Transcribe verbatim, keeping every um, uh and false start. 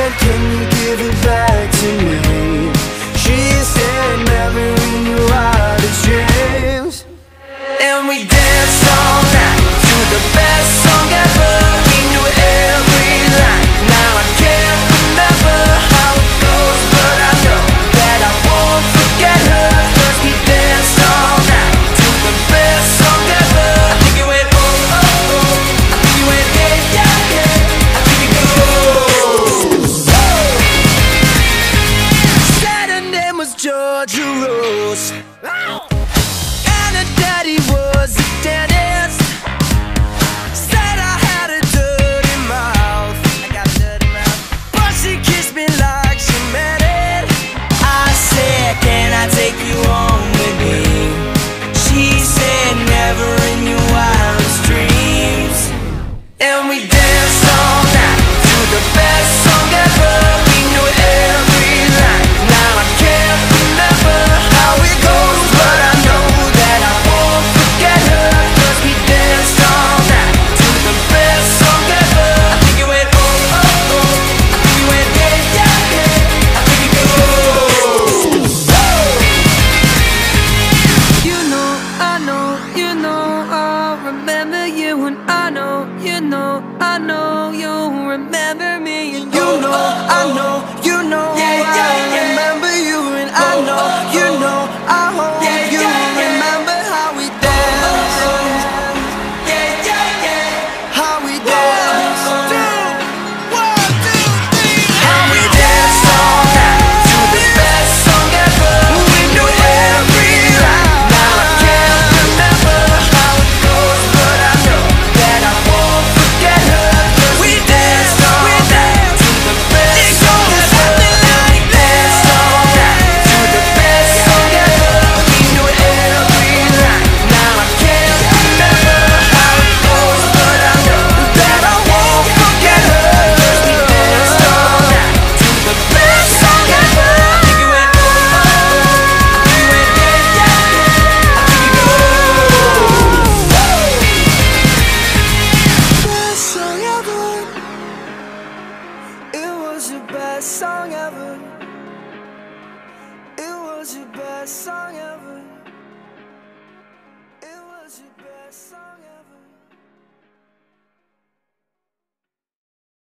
said, can you give it back to me? She said, never in your wildest dreams. And we danced all night to the best song ever. We knew every line. Now I can't remember how it goes, but I know that I won't forget her. Cause we danced all night to the best song ever. I think it went oh, oh, oh. I think it went yeah, yeah, yeah. I think it goes oh. Said her name was Georgia Rose, and her daddy was a dentist. Said I had a dirty mouth, I got a dirty mouth, but she kissed me like she meant it. I said, can I take you home with me? She said, never in your wildest dreams. And we danced all night to the best song ever. We knew every line. Now I can't remember how it goes, but I know that I won't forget her. Cause we danced all night to the best song ever. I think it went oh, oh, oh. I think it went yeah, yeah, yeah. I think it goes oh. You know, I know, you know, I'll remember you. And I know, you know, I know you'll remember me. And you know, I know, you know, I remember you. And I know, you know, I hope you remember how we danced. How we danced. One, two, three. And we danced all night to the best song ever. We knew every line. Now I can't remember how it goes, but I know that I won't forget her. Cause we danced all night to the best song ever. We danced all night to the best song ever. We knew every line. Now I can't remember how it goes, but I know that I won't forget her. Cause we danced all night to the best song ever. I think it went oh, oh, oh. I think it went yeah, yeah, yeah. I think it goes best song ever. It was your best song ever. It was your best song ever.